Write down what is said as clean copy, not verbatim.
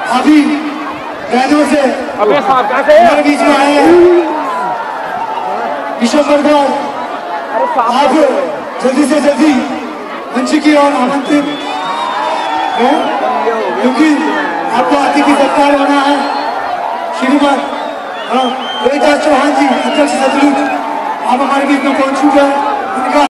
अभी बहनों से हमारे बीच में आए हैं विश्वकर्मा, आप जल्दी से जल्दी मंच की ओर आमंत्रित हो, क्योंकि आपको आदि की सरकार बना है श्रीमान रोहित चौहान जी, अध्यक्ष सतलुज, आप हमारे बीच में पहुंच चुके हैं। उनका